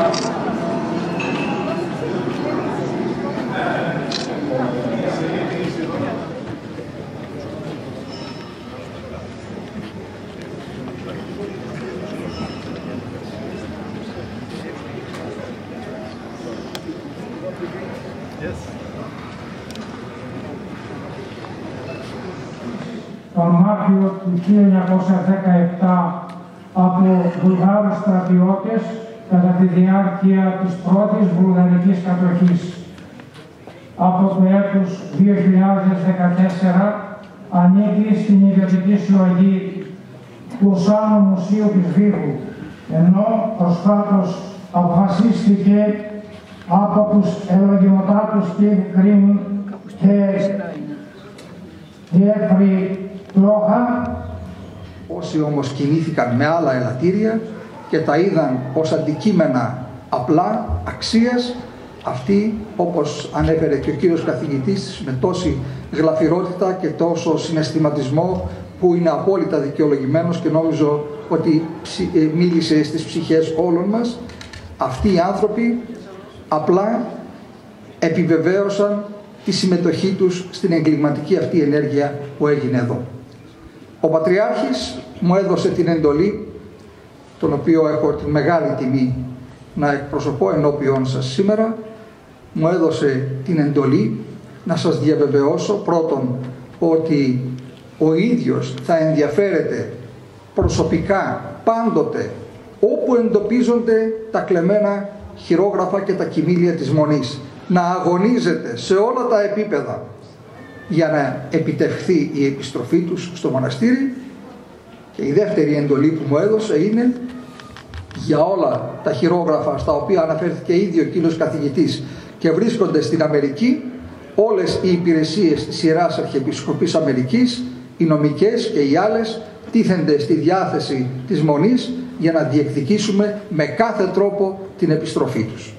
Τον Μάρτιο του 1917 από Βουλγάρους στρατιώτες κατά τη διάρκεια της πρώτης βουλγαρικής κατοχής. Από το έτος 2014 ανήκει στην ιδιωτική συλλογή του Οσάνου Μουσείου της Βίρου, ενώ προσφάτως αποφασίστηκε από τους ελογιμοτάτους Κιβ Κρίμ και Διέφρη Πλόχα. Όσοι όμως κινήθηκαν με άλλα ελαττήρια και τα είδαν ως αντικείμενα απλά αξίας, αυτοί, όπως ανέφερε και ο κύριος καθηγητής με τόση γλαφυρότητα και τόσο συναισθηματισμό που είναι απόλυτα δικαιολογημένος και νόμιζω ότι μίλησε στις ψυχές όλων μας, αυτοί οι άνθρωποι απλά επιβεβαίωσαν τη συμμετοχή τους στην εγκληματική αυτή ενέργεια που έγινε εδώ. Ο Πατριάρχης μου έδωσε την εντολή, τον οποίο έχω τη μεγάλη τιμή να εκπροσωπώ ενώπιον σας σήμερα, μου έδωσε την εντολή να σας διαβεβαιώσω πρώτον ότι ο ίδιος θα ενδιαφέρεται προσωπικά πάντοτε όπου εντοπίζονται τα κλεμμένα χειρόγραφα και τα κοιμήλια της Μονής, να αγωνίζεται σε όλα τα επίπεδα για να επιτευχθεί η επιστροφή τους στο μοναστήρι. Και η δεύτερη εντολή που μου έδωσε είναι για όλα τα χειρόγραφα στα οποία αναφέρθηκε ήδη ο κύριος καθηγητής και βρίσκονται στην Αμερική, όλες οι υπηρεσίες της Ιεράς Αρχιεπισκοπής Αμερικής, οι νομικές και οι άλλες, τίθενται στη διάθεση της Μονής για να διεκδικήσουμε με κάθε τρόπο την επιστροφή τους.